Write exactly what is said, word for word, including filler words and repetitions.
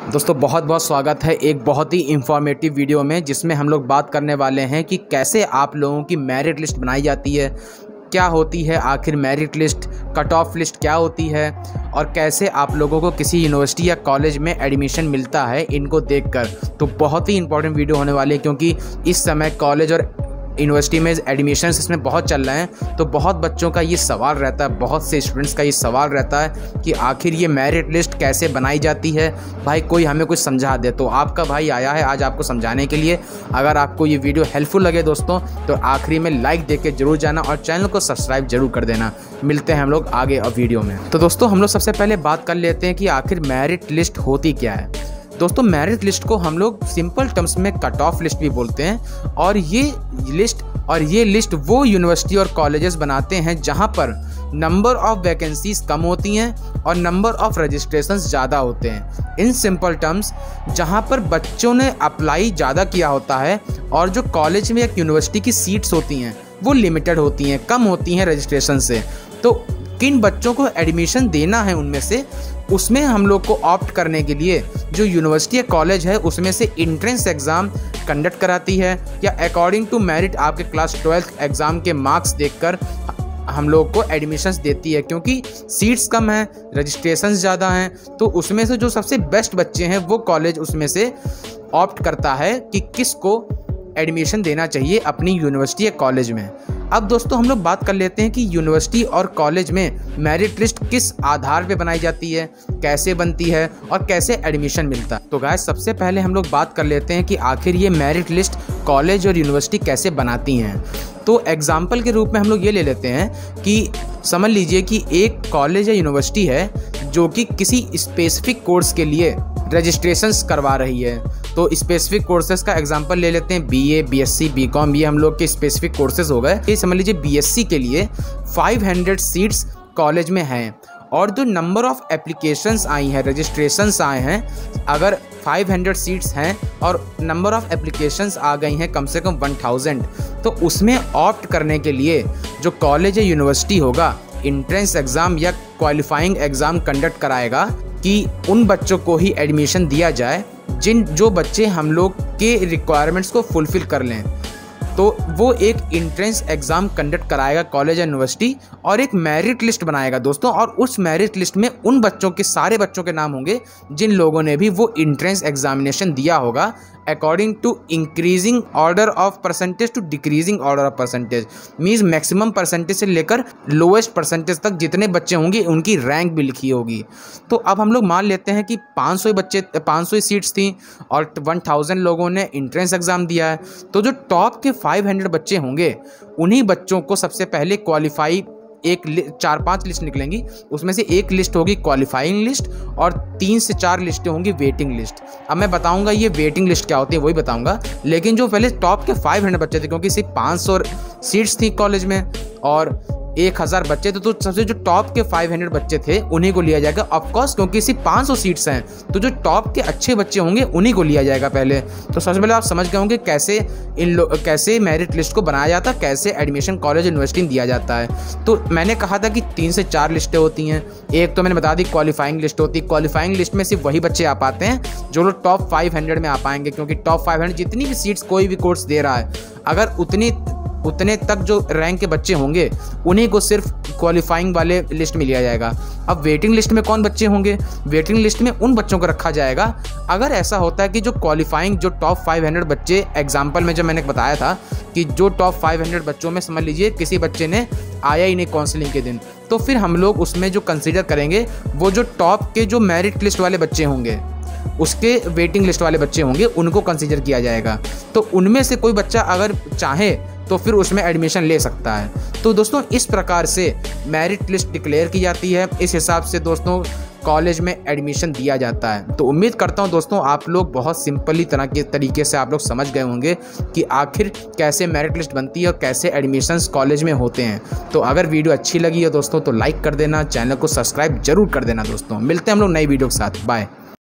दोस्तों बहुत बहुत स्वागत है एक बहुत ही इंफॉर्मेटिव वीडियो में, जिसमें हम लोग बात करने वाले हैं कि कैसे आप लोगों की मेरिट लिस्ट बनाई जाती है, क्या होती है आखिर merit list, cut off list क्या होती है और कैसे आप लोगों को किसी यूनिवर्सिटी या कॉलेज में एडमिशन मिलता है इनको देखकर। तो बहुत ही इंपॉर्टेंट वीडियो होने वाली है, क्योंकि इस समय कॉलेज और यूनिवर्सिटी में एडमिशन्स इसमें बहुत चल रहे हैं। तो बहुत बच्चों का ये सवाल रहता है, बहुत से स्टूडेंट्स का ये सवाल रहता है कि आखिर ये मेरिट लिस्ट कैसे बनाई जाती है, भाई कोई हमें कुछ समझा दे। तो आपका भाई आया है आज आपको समझाने के लिए। अगर आपको ये वीडियो हेल्पफुल लगे दोस्तों तो आखिरी में लाइक दे के जरूर जाना और चैनल को सब्सक्राइब जरूर कर देना। मिलते हैं हम लोग आगे और वीडियो में। तो दोस्तों हम लोग सबसे पहले बात कर लेते हैं कि आखिर मेरिट लिस्ट होती क्या है। दोस्तों मेरिट लिस्ट को हम लोग सिंपल टर्म्स में कट ऑफ लिस्ट भी बोलते हैं, और ये लिस्ट और ये लिस्ट वो यूनिवर्सिटी और कॉलेजेस बनाते हैं जहां पर नंबर ऑफ वैकेंसीज कम होती हैं और नंबर ऑफ रजिस्ट्रेशंस ज़्यादा होते हैं। इन सिंपल टर्म्स जहां पर बच्चों ने अप्लाई ज़्यादा किया होता है और जो कॉलेज में एक यूनिवर्सिटी की सीट्स होती हैं वो लिमिटेड होती हैं, कम होती हैं रजिस्ट्रेशन से। तो किन बच्चों को एडमिशन देना है उनमें से, उसमें हम लोग को ऑप्ट करने के लिए जो यूनिवर्सिटी या कॉलेज है उसमें से एंट्रेंस एग्ज़ाम कंडक्ट कराती है, या अकॉर्डिंग टू मेरिट आपके क्लास ट्वेल्थ एग्ज़ाम के मार्क्स देखकर हम लोग को एडमिशन्स देती है। क्योंकि सीट्स कम हैं, रजिस्ट्रेशंस ज़्यादा हैं, तो उसमें से जो सबसे बेस्ट बच्चे हैं वो कॉलेज उसमें से ऑप्ट करता है कि किसको एडमिशन देना चाहिए अपनी यूनिवर्सिटी या कॉलेज में। अब दोस्तों हम लोग बात कर लेते हैं कि यूनिवर्सिटी और कॉलेज में मेरिट लिस्ट किस आधार पे बनाई जाती है, कैसे बनती है और कैसे एडमिशन मिलता है। तो गाइस सबसे पहले हम लोग बात कर लेते हैं कि आखिर ये मेरिट लिस्ट कॉलेज और यूनिवर्सिटी कैसे बनाती हैं। तो एग्जाम्पल के रूप में हम लोग ये ले लेते हैं कि समझ लीजिए कि एक कॉलेज या यूनिवर्सिटी है जो कि किसी स्पेसिफिक कोर्स के लिए रजिस्ट्रेशंस करवा रही है। तो स्पेसिफिक कोर्सेज का एग्जांपल ले लेते हैं, बीए, बीएससी, बीकॉम, ये हम लोग के स्पेसिफिक कोर्सेज हो गए। ये समझ लीजिए बीएससी के लिए पाँच सौ सीट्स कॉलेज में हैं और जो नंबर ऑफ एप्लीकेशंस आई हैं, रजिस्ट्रेशंस आए हैं, अगर पाँच सौ सीट्स हैं और नंबर ऑफ एप्लीकेशंस आ गई हैं कम से कम एक हज़ार, तो उसमें ऑप्ट करने के लिए जो कॉलेज या यूनिवर्सिटी होगा एंट्रेंस एग्ज़ाम या क्वालिफाइंग एग्ज़ाम कंडक्ट कराएगा कि उन बच्चों को ही एडमिशन दिया जाए जिन जो बच्चे हम लोग के रिक्वायरमेंट्स को फुलफ़िल कर लें। तो वो एक एंट्रेंस एग्ज़ाम कंडक्ट कराएगा कॉलेज या यूनिवर्सिटी और एक मेरिट लिस्ट बनाएगा दोस्तों, और उस मेरिट लिस्ट में उन बच्चों के सारे बच्चों के नाम होंगे जिन लोगों ने भी वो एंट्रेंस एग्जामिनेशन दिया होगा according to increasing order of percentage to decreasing order of percentage. Means maximum percentage से लेकर लोएस्ट परसेंटेज तक जितने बच्चे होंगे उनकी रैंक भी लिखी होगी। तो अब हम लोग मान लेते हैं कि पाँच सौ बच्चे पाँच सौ सीट्स थी और एक हज़ार लोगों ने एंट्रेंस एग्ज़ाम दिया है। तो जो टॉप के पाँच सौ बच्चे होंगे उन्हीं बच्चों को सबसे पहले क्वालिफाई एक चार पांच लिस्ट निकलेंगी, उसमें से एक लिस्ट होगी क्वालिफाइंग लिस्ट और तीन से चार लिस्टें होंगी वेटिंग लिस्ट। अब मैं बताऊंगा ये वेटिंग लिस्ट क्या होती है वही बताऊंगा, लेकिन जो पहले टॉप के पाँच सौ बच्चे थे, क्योंकि सिर्फ पाँच सौ सीट्स थी कॉलेज में और एक हज़ार बच्चे थे, तो सबसे जो टॉप के पाँच सौ बच्चे थे उन्हीं को लिया जाएगा। ऑफ कोर्स क्योंकि सिर्फ पाँच सौ सीट्स हैं तो जो टॉप के अच्छे बच्चे होंगे उन्हीं को लिया जाएगा पहले। तो सबसे पहले आप समझ गए होंगे कैसे इन लोग कैसे मेरिट लिस्ट को बनाया जाता है, कैसे एडमिशन कॉलेज यूनिवर्सिटी में दिया जाता है। तो मैंने कहा था कि तीन से चार लिस्टें होती हैं। एक तो मैंने बता दी क्वालिफाइंग लिस्ट होती है। क्वालिफाइंग लिस्ट में सिर्फ वही बच्चे आ पाते हैं जो लोग टॉप पाँच सौ में आ पाएंगे, क्योंकि टॉप पाँच सौ जितनी भी सीट्स कोई भी कोर्स दे रहा है, अगर उतनी उतने तक जो रैंक के बच्चे होंगे उन्हीं को सिर्फ क्वालिफाइंग वाले लिस्ट में लिया जाएगा। अब वेटिंग लिस्ट में कौन बच्चे होंगे, वेटिंग लिस्ट में उन बच्चों को रखा जाएगा अगर ऐसा होता है कि जो क्वालिफाइंग जो टॉप पाँच सौ बच्चे, एग्जांपल में जब मैंने बताया था कि जो टॉप पाँच सौ बच्चों में समझ लीजिए किसी बच्चे ने आया ही नहीं काउंसलिंग के दिन, तो फिर हम लोग उसमें जो कंसिडर करेंगे वो जो टॉप के जो मेरिट लिस्ट वाले बच्चे होंगे उसके वेटिंग लिस्ट वाले बच्चे होंगे उनको कंसिडर किया जाएगा। तो उनमें से कोई बच्चा अगर चाहे तो फिर उसमें एडमिशन ले सकता है। तो दोस्तों इस प्रकार से मेरिट लिस्ट डिक्लेयर की जाती है, इस हिसाब से दोस्तों कॉलेज में एडमिशन दिया जाता है। तो उम्मीद करता हूं दोस्तों आप लोग बहुत सिंपली तरह के तरीके से आप लोग समझ गए होंगे कि आखिर कैसे मेरिट लिस्ट बनती है और कैसे एडमिशन्स कॉलेज में होते हैं। तो अगर वीडियो अच्छी लगी है दोस्तों तो लाइक कर देना, चैनल को सब्सक्राइब जरूर कर देना दोस्तों। मिलते हैं हम लोग नई वीडियो के साथ, बाय।